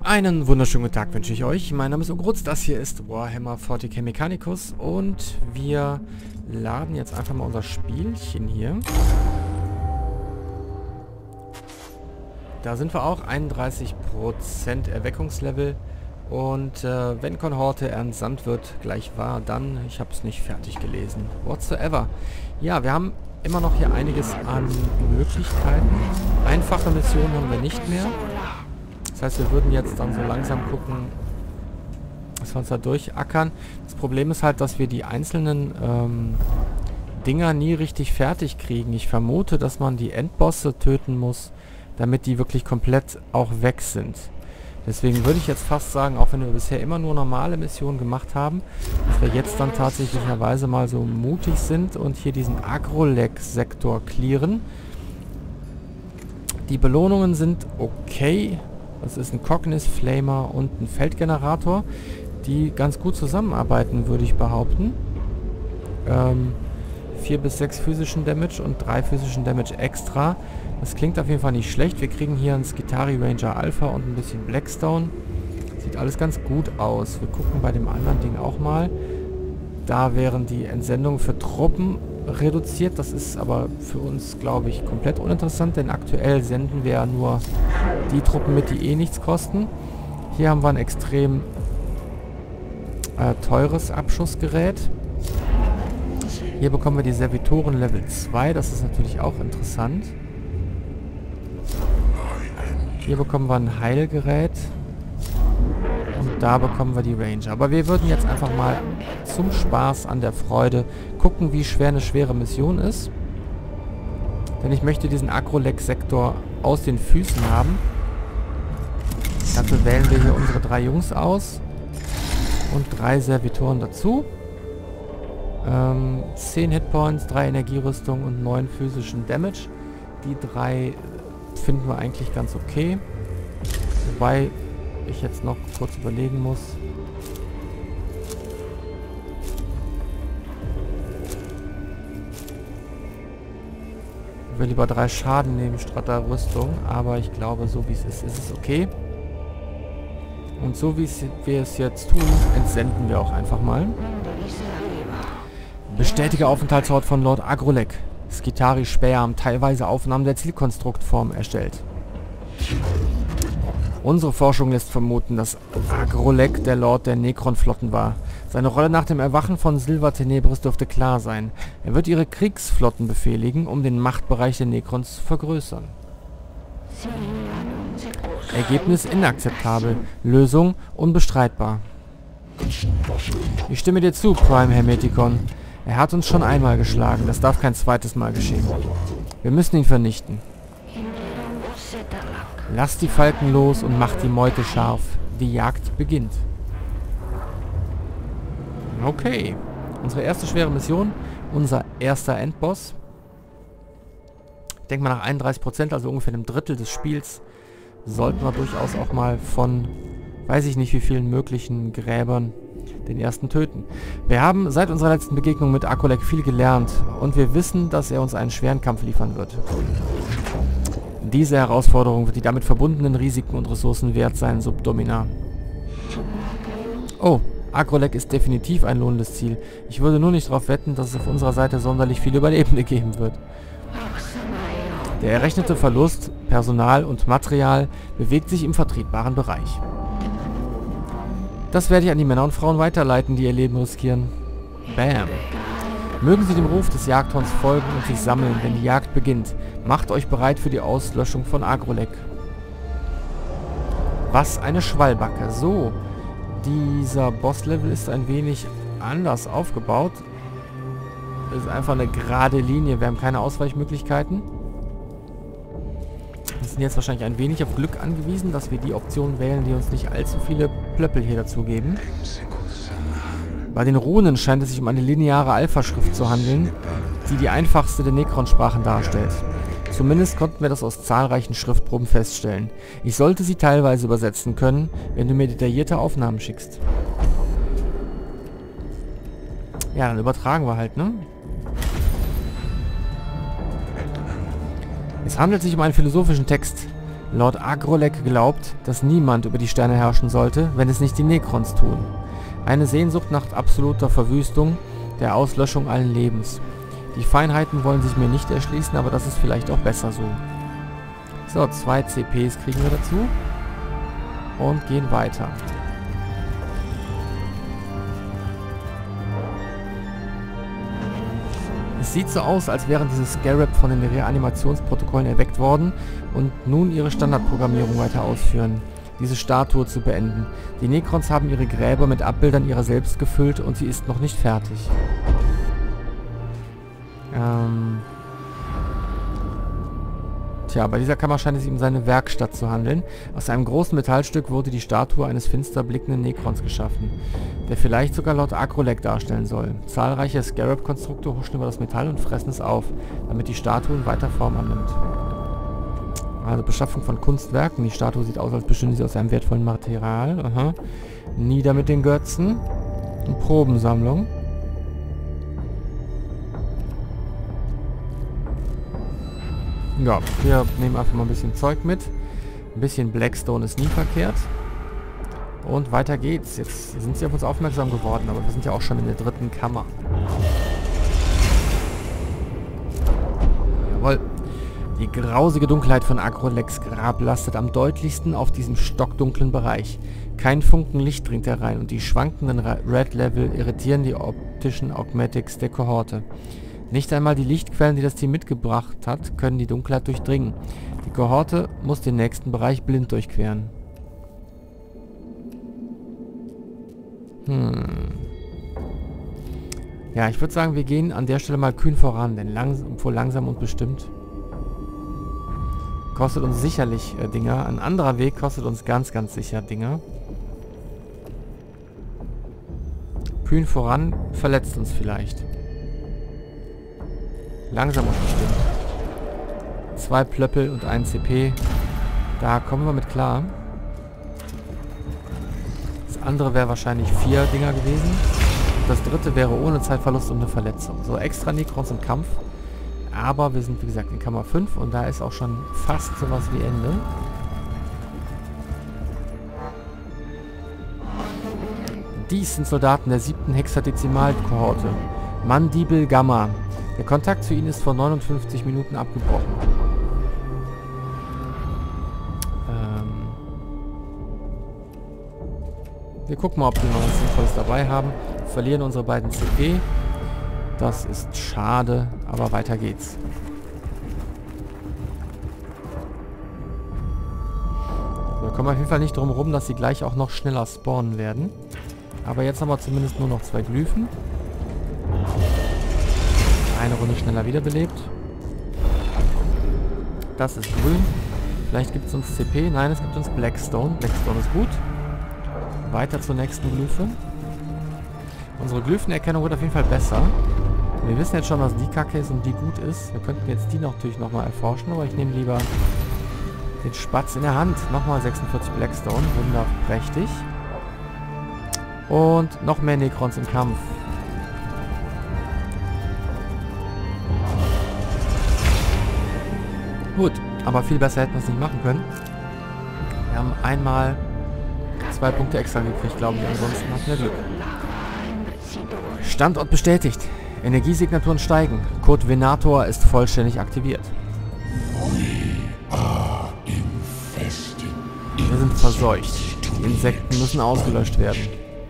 Einen wunderschönen guten Tag wünsche ich euch. Mein Name ist Ugruz, das hier ist Warhammer 40k Mechanicus und wir laden jetzt einfach mal unser Spielchen hier. Da sind wir auch, 31% Erweckungslevel und wenn Kohorte entsandt wird, gleich war, dann, ich habe es nicht fertig gelesen, whatsoever. Ja, wir haben immer noch hier einiges an Möglichkeiten. Einfache Missionen haben wir nicht mehr. Das heißt, wir würden jetzt dann so langsam gucken, dass wir uns da durchackern. Das Problem ist halt, dass wir die einzelnen Dinger nie richtig fertig kriegen. Ich vermute, dass man die Endbosse töten muss, damit die wirklich komplett auch weg sind. Deswegen würde ich jetzt fast sagen, auch wenn wir bisher immer nur normale Missionen gemacht haben, dass wir jetzt dann tatsächlicherweise mal so mutig sind und hier diesen Agro-Leg-Sektor clearen. Die Belohnungen sind okay. Das ist ein Cognis, Flamer und ein Feldgenerator, die ganz gut zusammenarbeiten, würde ich behaupten. 4 bis 6 physischen Damage und 3 physischen Damage extra. Das klingt auf jeden Fall nicht schlecht. Wir kriegen hier einen Skitarii Ranger Alpha und ein bisschen Blackstone. Sieht alles ganz gut aus. Wir gucken bei dem anderen Ding auch mal. Da wären die Entsendungen für Truppen reduziert. Das ist aber für uns, glaube ich, komplett uninteressant, denn aktuell senden wir ja nur die Truppen mit, die eh nichts kosten. Hier haben wir ein extrem teures Abschussgerät. Hier bekommen wir die Servitoren Level 2, das ist natürlich auch interessant. Hier bekommen wir ein Heilgerät. Und da bekommen wir die Ranger. Aber wir würden jetzt einfach mal zum Spaß an der Freude gucken, wie schwer eine schwere Mission ist. Denn ich möchte diesen Agro-Leg-Sektor aus den Füßen haben. Dafür wählen wir hier unsere 3 Jungs aus. Und 3 Servitoren dazu. 10 Hitpoints, 3 Energierüstung und 9 physischen Damage. Die 3 finden wir eigentlich ganz okay. Wobei ich jetzt noch kurz überlegen muss. Ich will lieber 3 Schaden nehmen statt der Rüstung, aber ich glaube, so wie es ist es okay. Und so wie wir es jetzt tun, entsenden wir auch einfach mal. Bestätige Aufenthaltsort von Lord Agro-Leg. Skitarii Speer haben teilweise Aufnahmen der Zielkonstruktform erstellt. Unsere Forschung lässt vermuten, dass Agro-Leg der Lord der Necron-Flotten war. Seine Rolle nach dem Erwachen von Silva Tenebris dürfte klar sein. Er wird ihre Kriegsflotten befehligen, um den Machtbereich der Necrons zu vergrößern. Ergebnis inakzeptabel. Lösung unbestreitbar. Ich stimme dir zu, Prime Hermetikon. Er hat uns schon einmal geschlagen. Das darf kein zweites Mal geschehen. Wir müssen ihn vernichten. Lasst die Falken los und macht die Meute scharf. Die Jagd beginnt. Okay. Unsere erste schwere Mission. Unser erster Endboss. Ich denke mal nach 31%, also ungefähr einem Drittel des Spiels, sollten wir durchaus auch mal von, weiß ich nicht wie vielen möglichen Gräbern, den ersten töten. Wir haben seit unserer letzten Begegnung mit Agro-Leg viel gelernt und wir wissen, dass er uns einen schweren Kampf liefern wird. Diese Herausforderung wird die damit verbundenen Risiken und Ressourcen wert sein, Subdomina. Oh, Agro-Leg ist definitiv ein lohnendes Ziel. Ich würde nur nicht darauf wetten, dass es auf unserer Seite sonderlich viele Überlebende geben wird. Der errechnete Verlust, Personal und Material bewegt sich im vertretbaren Bereich. Das werde ich an die Männer und Frauen weiterleiten, die ihr Leben riskieren. Bam. Mögen Sie dem Ruf des Jagdhorns folgen und sich sammeln, wenn die Jagd beginnt. Macht euch bereit für die Auslöschung von Agro-Leg. Was eine Schwallbacke. So, dieser Boss-Level ist ein wenig anders aufgebaut. Es ist einfach eine gerade Linie. Wir haben keine Ausweichmöglichkeiten. Wir sind jetzt wahrscheinlich ein wenig auf Glück angewiesen, dass wir die Optionen wählen, die uns nicht allzu viele Plöppel hier dazu geben. Bei den Runen scheint es sich um eine lineare Alpha-Schrift zu handeln, die die einfachste der Necron-Sprachen darstellt. Zumindest konnten wir das aus zahlreichen Schriftproben feststellen. Ich sollte sie teilweise übersetzen können, wenn du mir detaillierte Aufnahmen schickst. Ja, dann übertragen wir halt, ne? Es handelt sich um einen philosophischen Text. Lord Agrolek glaubt, dass niemand über die Sterne herrschen sollte, wenn es nicht die Necrons tun. Eine Sehnsucht nach absoluter Verwüstung, der Auslöschung allen Lebens. Die Feinheiten wollen sich mir nicht erschließen, aber das ist vielleicht auch besser so. So, 2 CPs kriegen wir dazu. Und gehen weiter. Es sieht so aus, als wären diese Scarab von den Reanimationsprotokollen erweckt worden und nun ihre Standardprogrammierung weiter ausführen, diese Statue zu beenden. Die Necrons haben ihre Gräber mit Abbildern ihrer selbst gefüllt und sie ist noch nicht fertig. Tja, bei dieser Kammer scheint es ihm seine Werkstatt zu handeln. Aus einem großen Metallstück wurde die Statue eines finster blickenden Necrons geschaffen, der vielleicht sogar Lord Agrolek darstellen soll. Zahlreiche Scarab-Konstrukte huschen über das Metall und fressen es auf, damit die Statue in weiter Form annimmt. Also Beschaffung von Kunstwerken. Die Statue sieht aus, als bestünde sie aus einem wertvollen Material. Aha. Nieder mit den Götzen. Eine Probensammlung. Ja, wir nehmen einfach mal ein bisschen Zeug mit. Ein bisschen Blackstone ist nie verkehrt. Und weiter geht's. Jetzt sind sie auf uns aufmerksam geworden, aber wir sind ja auch schon in der 3. Kammer. Jawohl. Die grausige Dunkelheit von Agroleks Grab lastet am deutlichsten auf diesem stockdunklen Bereich. Kein Funken Licht dringt herein und die schwankenden Red-Level irritieren die optischen Augmatics der Kohorte. Nicht einmal die Lichtquellen, die das Team mitgebracht hat, können die Dunkelheit durchdringen. Die Kohorte muss den nächsten Bereich blind durchqueren. Ja, ich würde sagen, wir gehen an der Stelle mal kühn voran, denn langsam und bestimmt kostet uns sicherlich Dinger. Ein anderer Weg kostet uns ganz, ganz sicher Dinger. Kühn voran verletzt uns vielleicht. Langsam und bestimmt. 2 Plöppel und 1 CP. Da kommen wir mit klar. Das andere wäre wahrscheinlich 4 Dinger gewesen. Das dritte wäre ohne Zeitverlust und eine Verletzung. So, extra Necrons im Kampf. Aber wir sind, wie gesagt, in Kammer 5 und da ist auch schon fast sowas wie Ende. Dies sind Soldaten der 7. Hexadezimalkohorte. Mandibel Gamma. Der Kontakt zu ihnen ist vor 59 Minuten abgebrochen. Wir gucken mal, ob wir noch was Sinnvolles dabei haben. Wir verlieren unsere beiden CP. Das ist schade, aber weiter geht's. Wir kommen auf jeden Fall nicht drum rum, dass sie gleich auch noch schneller spawnen werden. Aber jetzt haben wir zumindest nur noch 2 Glyphen. Eine Runde schneller wiederbelebt. Das ist grün. Vielleicht gibt es uns CP. Nein, es gibt uns Blackstone. Blackstone ist gut. Weiter zur nächsten Glyphe. Unsere Glyphenerkennung wird auf jeden Fall besser. Wir wissen jetzt schon, was die Kacke ist und die gut ist. Wir könnten jetzt die natürlich nochmal erforschen, aber ich nehme lieber den Spatz in der Hand. Nochmal 46 Blackstone. Wunderprächtig. Und noch mehr Necrons im Kampf. Gut, aber viel besser hätten wir es nicht machen können. Wir haben einmal 2 Punkte extra gekriegt, glaube ich. Ansonsten hatten wir Glück. Standort bestätigt. Energiesignaturen steigen. Code Venator ist vollständig aktiviert. Wir sind verseucht. Die Insekten müssen ausgelöscht werden.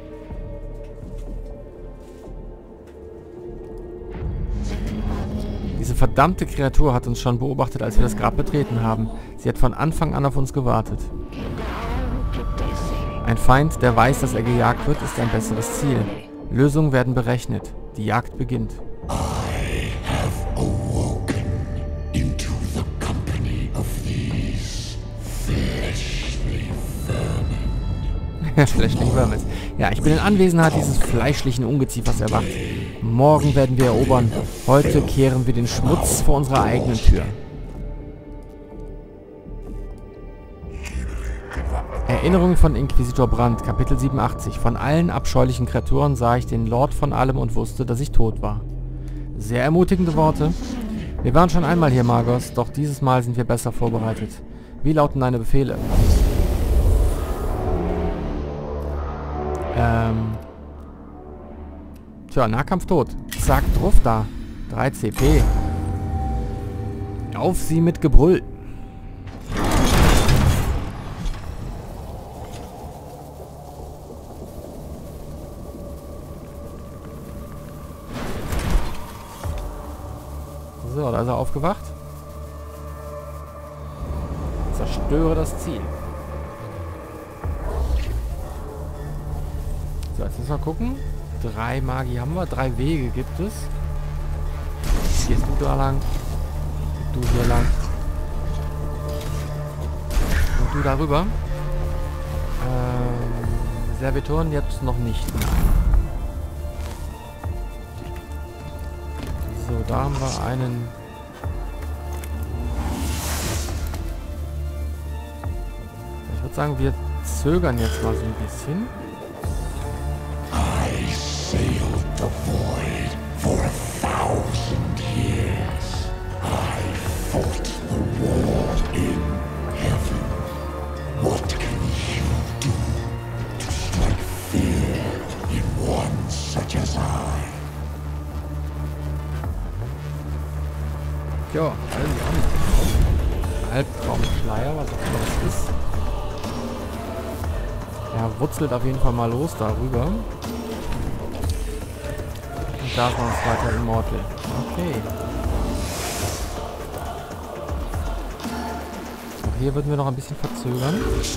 Diese verdammte Kreatur hat uns schon beobachtet, als wir das Grab betreten haben. Sie hat von Anfang an auf uns gewartet. Ein Feind, der weiß, dass er gejagt wird, ist ein besseres Ziel. Lösungen werden berechnet. Die Jagd beginnt. I have awoken into the company of these fleshly vermin. Fleshly vermin. Ja, ich bin in Anwesenheit dieses fleischlichen Ungeziefers erwacht. Morgen werden wir erobern. Heute kehren wir den Schmutz vor unserer eigenen Tür. Erinnerungen von Inquisitor Brandt, Kapitel 87. Von allen abscheulichen Kreaturen sah ich den Lord von allem und wusste, dass ich tot war. Sehr ermutigende Worte. Wir waren schon einmal hier, Magos, doch dieses Mal sind wir besser vorbereitet. Wie lauten deine Befehle? Tja, Nahkampf tot. Zack, drauf da. 3 CP. Auf sie mit Gebrüll. So, da ist er aufgewacht. Zerstöre das Ziel. So, jetzt müssen wir gucken. 3 Magi haben wir. 3 Wege gibt es. Gehst du da lang. Du hier lang. Und du darüber. Servitoren jetzt noch nicht. So, da haben wir einen. Ich würde sagen, wir zögern jetzt mal so ein bisschen. I sailed the void for 1,000 years. I fought the war in heaven. What can you do to strike fear in one such as I? Ja, Albtraumschleier, was auch immer das ist. Er wurzelt auf jeden Fall mal los darüber. Und da ist noch ein zweiter Immortal. Okay. Auch hier würden wir noch ein bisschen verzögern.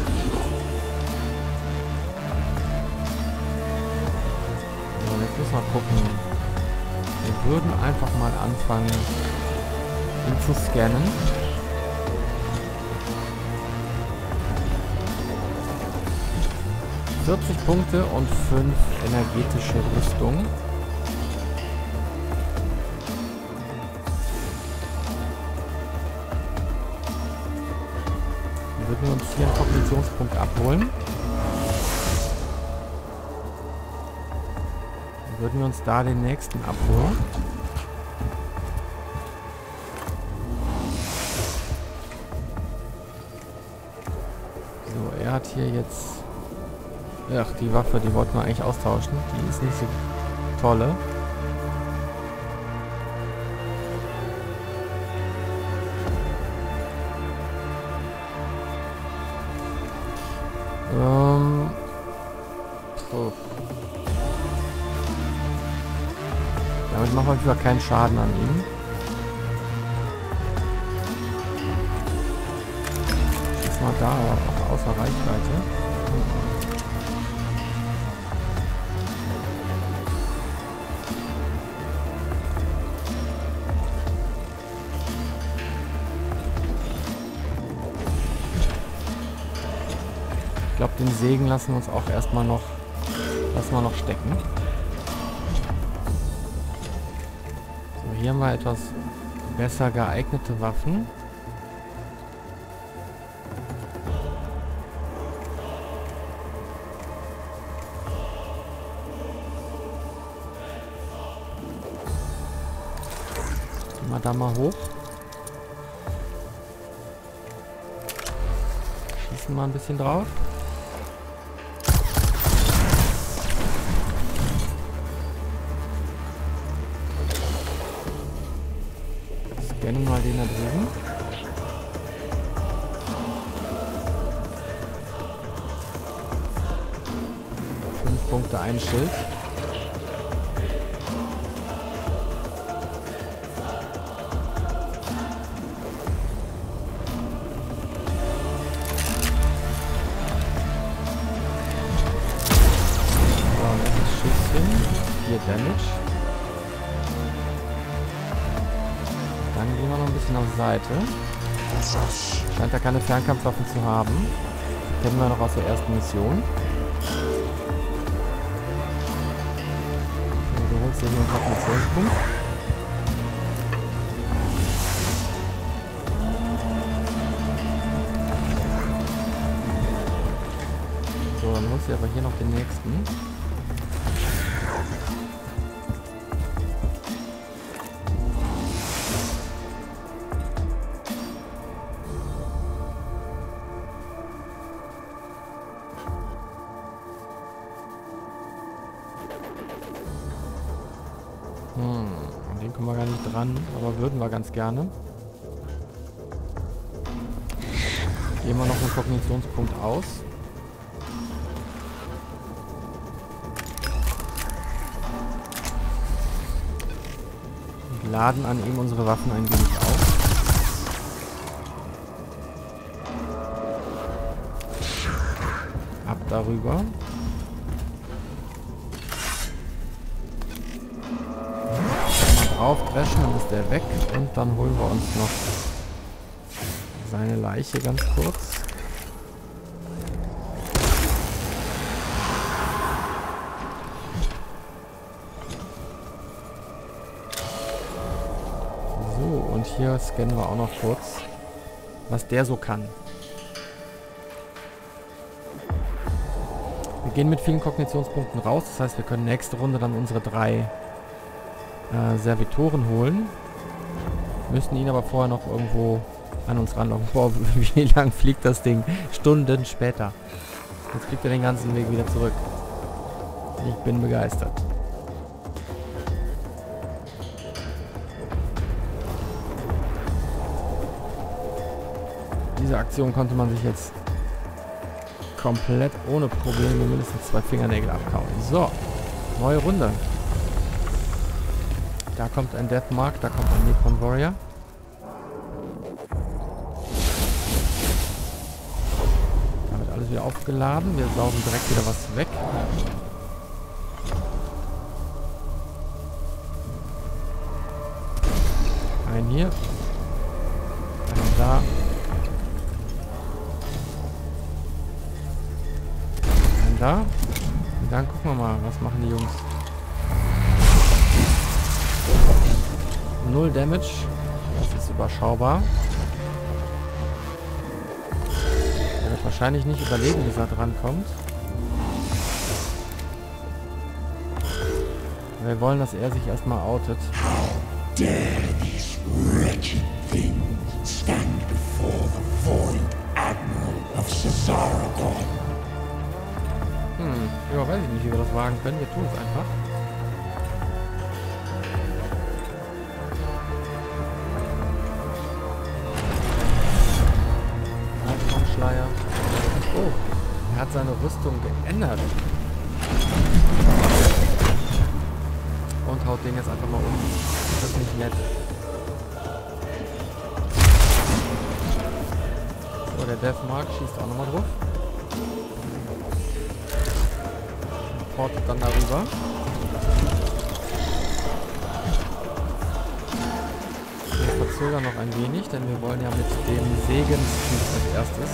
So, jetzt müssen wir gucken. Wir würden einfach mal anfangen, ihn zu scannen. 40 Punkte und 5 energetische Rüstung. Wir würden uns hier einen Kognitionspunkt abholen. Dann würden wir uns da den nächsten abholen. So, er hat hier jetzt... Ach, die Waffe, die wollten wir eigentlich austauschen. Die ist nicht so tolle. So. Damit machen wir lieber keinen Schaden an ihm. Schieß mal da, auch außer Reichweite. Ich glaube, den Segen lassen wir uns auch erstmal noch, stecken. So, hier haben wir etwas besser geeignete Waffen. Gehen wir da mal hoch. Schießen mal ein bisschen drauf. Scannen mal den da drüben. Fünf Punkte, ein Schild. So, nettes Schüsschen. 4 Damage. Dann gehen wir noch ein bisschen auf Seite. Scheint er keine Fernkampfwaffen zu haben. Kennen wir noch aus der ersten Mission. So, du holst dir hier einen Kognitionspunkt. So, dann holst du aber hier noch den nächsten. An den kommen wir gar nicht dran, aber würden wir ganz gerne. Geben wir noch einen Kognitionspunkt aus. Und laden an ihm unsere Waffen ein wenig auf. Ab darüber. Aufdreschen, dann ist der weg und dann holen wir uns noch seine Leiche ganz kurz. So, und hier scannen wir auch noch kurz, was der so kann. Wir gehen mit vielen Kognitionspunkten raus, das heißt, wir können nächste Runde dann unsere 3 Servitoren holen. Müssen ihn aber vorher noch irgendwo an uns ranlocken. Boah, wie lang fliegt das Ding? Stunden später. Jetzt fliegt er den ganzen Weg wieder zurück. Ich bin begeistert. Diese Aktion konnte man sich jetzt komplett ohne Probleme mindestens 2 Fingernägel abkauen. So, neue Runde. Da kommt ein Deathmark, da kommt ein Necron Warrior. Damit alles wieder aufgeladen. Wir saugen direkt wieder was weg. Ein hier. Ein da. Ein da. Und dann gucken wir mal, was machen die Jungs. 0 Damage. Das ist überschaubar. Er wird wahrscheinlich nicht überleben, bis er dran kommt. Wir wollen, dass er sich erstmal outet. Dare this wretched thing stand before the void admiral of Cesaragon? Ja, weiß ich nicht, wie wir das wagen können. Wir tun es einfach. Schleier. Oh, er hat seine Rüstung geändert. Und haut den jetzt einfach mal um. Das ist nicht nett. So, der Deathmark schießt auch nochmal drauf. Portet dann darüber. Wir verzögern noch ein wenig, denn wir wollen ja mit dem Segenstyp als erstes.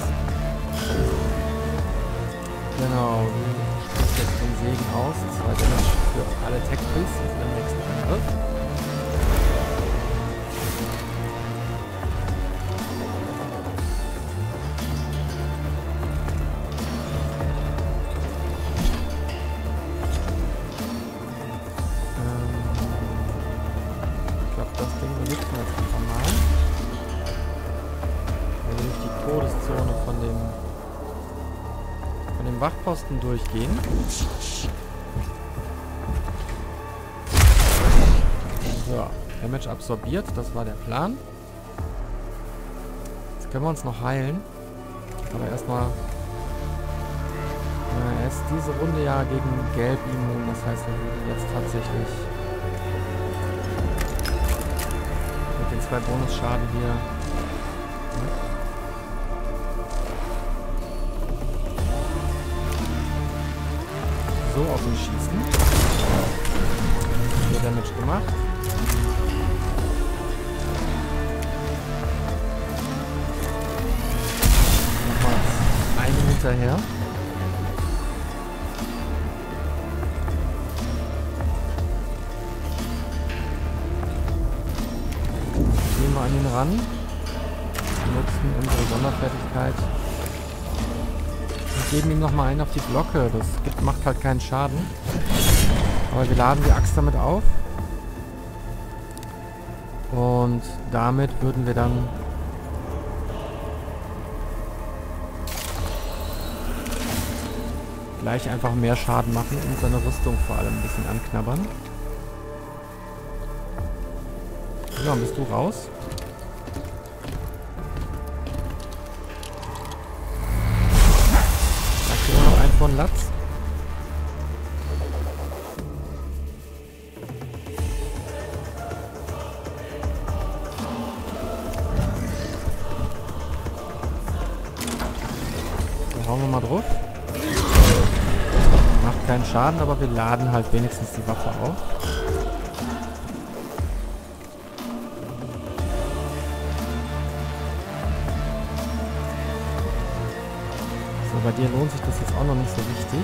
Genau, du sprichst jetzt den Segen aus. Das war Damage für alle Tech-Priests in der nächsten Angriff. Ich glaube, das Ding benutzen wir jetzt einfach mal. Also durch die Todeszone von dem Wachposten durchgehen. So, Damage absorbiert, das war der Plan. Jetzt können wir uns noch heilen. Aber erstmal... er ist diese Runde ja gegen Gelb immun, das heißt, wir würden jetzt tatsächlich mit den 2 Bonusschaden hier... so auf ihn schießen. 4 Damage gemacht. Nochmal einen hinterher. Gehen wir an ihn ran. Nutzen unsere Sonderfertigkeit. Geben ihm nochmal einen auf die Glocke. Das macht halt keinen Schaden. Aber wir laden die Axt damit auf. Und damit würden wir dann gleich einfach mehr Schaden machen und seine Rüstung vor allem ein bisschen anknabbern. Ja, bist du raus? Da kriegen wir noch einen von Latz. Da hauen wir mal drauf. Macht keinen Schaden, aber wir laden halt wenigstens die Waffe auf. Bei dir lohnt sich das jetzt auch noch nicht so richtig.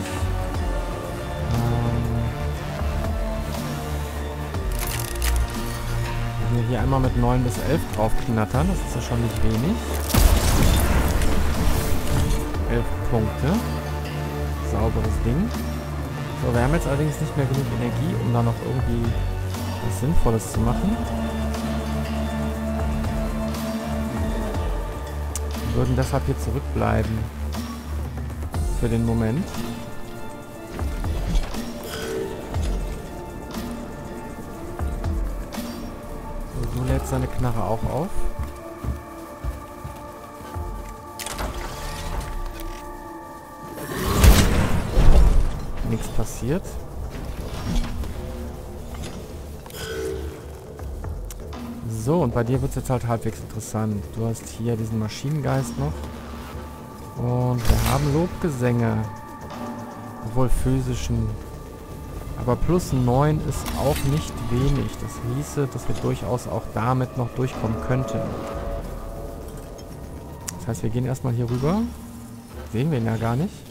Wenn wir hier einmal mit 9 bis 11 drauf knattern, das ist ja schon nicht wenig. 11 Punkte. Sauberes Ding. So, wir haben jetzt allerdings nicht mehr genug Energie, um da noch irgendwie was Sinnvolles zu machen. Wir würden deshalb hier zurückbleiben. Für den Moment. So, du lädst seine Knarre auch auf. Nichts passiert. So, und bei dir wird es jetzt halt halbwegs interessant. Du hast hier diesen Maschinengeist noch. Und wir haben Lobgesänge. Obwohl physischen. Aber plus 9 ist auch nicht wenig. Das hieße, dass wir durchaus auch damit noch durchkommen könnten. Das heißt, wir gehen erstmal hier rüber. Sehen wir ihn ja gar nicht.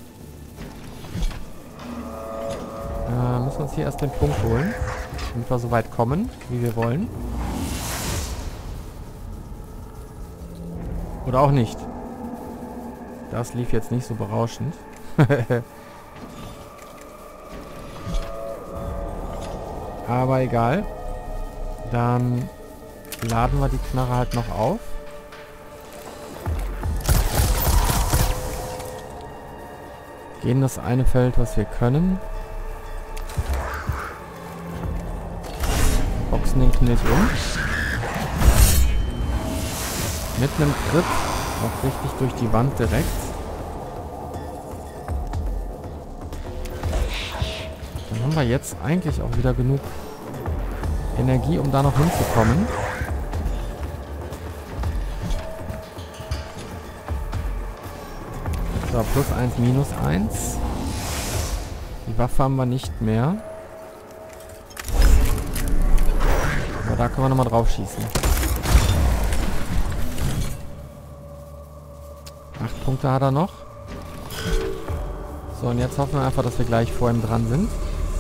Müssen wir uns hier erst den Punkt holen. Damit wir so weit kommen, wie wir wollen. Oder auch nicht. Das lief jetzt nicht so berauschend. Aber egal. Dann laden wir die Knarre halt noch auf. Gehen das eine Feld, was wir können. Boxen den Knilch um. Mit einem Crit. Auch richtig durch die Wand direkt. Dann haben wir jetzt eigentlich auch wieder genug Energie, um da noch hinzukommen. So, plus 1, minus 1. Die Waffe haben wir nicht mehr. Aber da können wir nochmal drauf schießen. 8 Punkte hat er noch. So, und jetzt hoffen wir einfach, dass wir gleich vor ihm dran sind.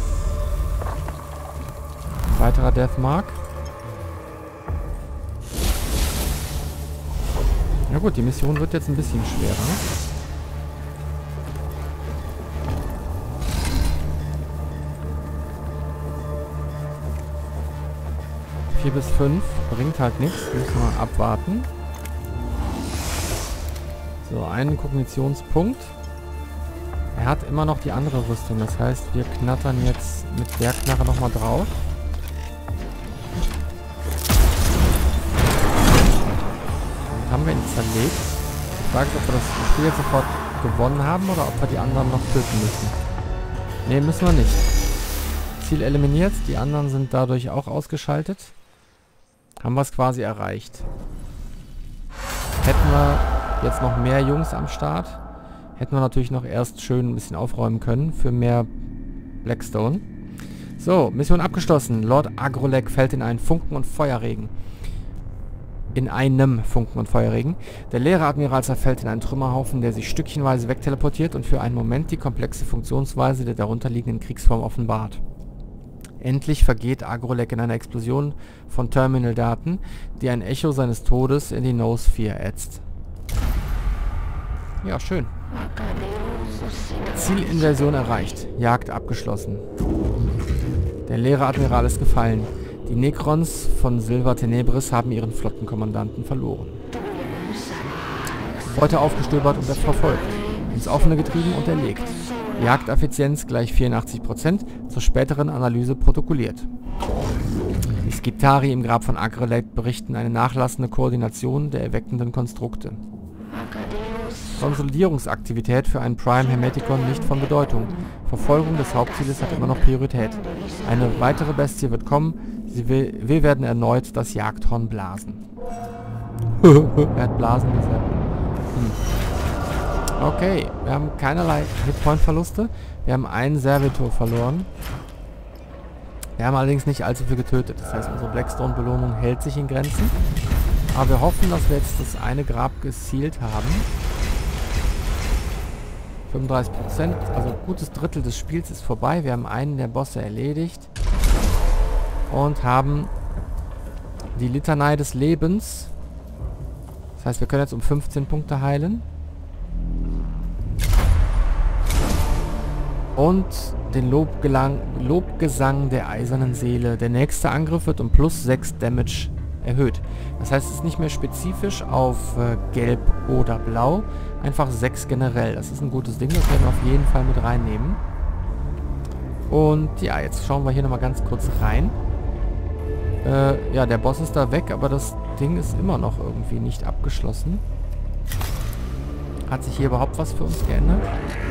Ein weiterer Deathmark. Ja gut, die Mission wird jetzt ein bisschen schwerer. 4 bis 5 bringt halt nichts. Müssen wir abwarten. So, einen Kognitionspunkt. Er hat immer noch die andere Rüstung. Das heißt, wir knattern jetzt mit der Knarre nochmal drauf. Und haben wir ihn zerlegt. Die Frage ist, ob wir das Spiel jetzt sofort gewonnen haben oder ob wir die anderen noch töten müssen. Ne, müssen wir nicht. Ziel eliminiert. Die anderen sind dadurch auch ausgeschaltet. Haben wir es quasi erreicht. Hätten wir jetzt noch mehr Jungs am Start, hätten wir natürlich noch erst schön ein bisschen aufräumen können für mehr Blackstone. So, Mission abgeschlossen. Lord Agrolek fällt in einen Funken- und Feuerregen. In einem Funken- und Feuerregen. Der leere Admiral zerfällt in einen Trümmerhaufen, der sich stückchenweise wegteleportiert und für einen Moment die komplexe Funktionsweise der darunterliegenden Kriegsform offenbart. Endlich vergeht Agrolek in einer Explosion von Terminaldaten, die ein Echo seines Todes in die Noosphere ätzt. Ja, schön. Zielinversion erreicht. Jagd abgeschlossen. Der leere Admiral ist gefallen. Die Necrons von Silva Tenebris haben ihren Flottenkommandanten verloren. Beute aufgestöbert und verfolgt. Ins Offene getrieben und erlegt. Jagdeffizienz gleich 84%, zur späteren Analyse protokolliert. Die Skitari im Grab von Agrelet berichten eine nachlassende Koordination der erweckenden Konstrukte. Konsolidierungsaktivität für einen Prime Hermeticon nicht von Bedeutung. Verfolgung des Hauptzieles hat immer noch Priorität. Eine weitere Bestie wird kommen. Wir werden erneut das Jagdhorn blasen. Er hat Blasen gesagt. Okay, wir haben keinerlei Hitpoint-Verluste. Wir haben einen Servitor verloren. Wir haben allerdings nicht allzu viel getötet. Das heißt, unsere Blackstone-Belohnung hält sich in Grenzen. Aber wir hoffen, dass wir jetzt das eine Grab gesealt haben. 35%, also ein gutes Drittel des Spiels ist vorbei. Wir haben einen der Bosse erledigt. Und haben die Litanei des Lebens. Das heißt, wir können jetzt um 15 Punkte heilen. Und den Lobgesang der eisernen Seele. Der nächste Angriff wird um plus 6 Damage erhöht. Das heißt, es ist nicht mehr spezifisch auf Gelb oder Blau. Einfach 6 generell. Das ist ein gutes Ding, das werden wir auf jeden Fall mit reinnehmen. Und ja, jetzt schauen wir hier nochmal ganz kurz rein. Ja, der Boss ist da weg, aber das Ding ist immer noch irgendwie nicht abgeschlossen. Hat sich hier überhaupt was für uns geändert?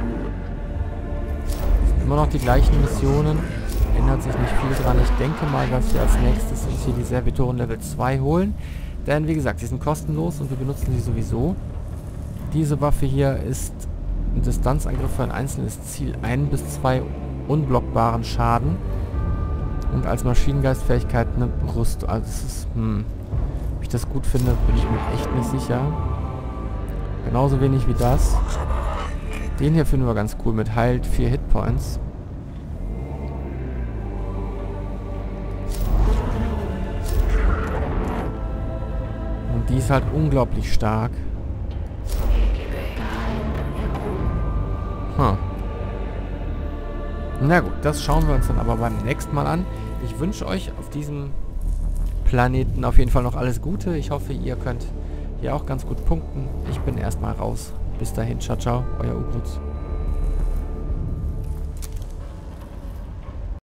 Immer noch die gleichen Missionen. Ändert sich nicht viel dran. Ich denke mal, dass wir als nächstes uns hier die Servitoren Level 2 holen. Denn wie gesagt, sie sind kostenlos und wir benutzen sie sowieso. Diese Waffe hier ist ein Distanzangriff für ein einzelnes Ziel. 1 bis 2 unblockbaren Schaden. Und als Maschinengeistfähigkeit eine Rüstung. Also es ist, ob ich das gut finde, bin ich mir echt nicht sicher. Genauso wenig wie das. Den hier finden wir ganz cool mit heilt 4 Hitpoints. Und die ist halt unglaublich stark. Na gut, das schauen wir uns dann aber beim nächsten Mal an. Ich wünsche euch auf diesem Planeten auf jeden Fall noch alles Gute. Ich hoffe, ihr könnt hier auch ganz gut punkten. Ich bin erstmal raus. Bis dahin, ciao, ciao, euer Ugruz.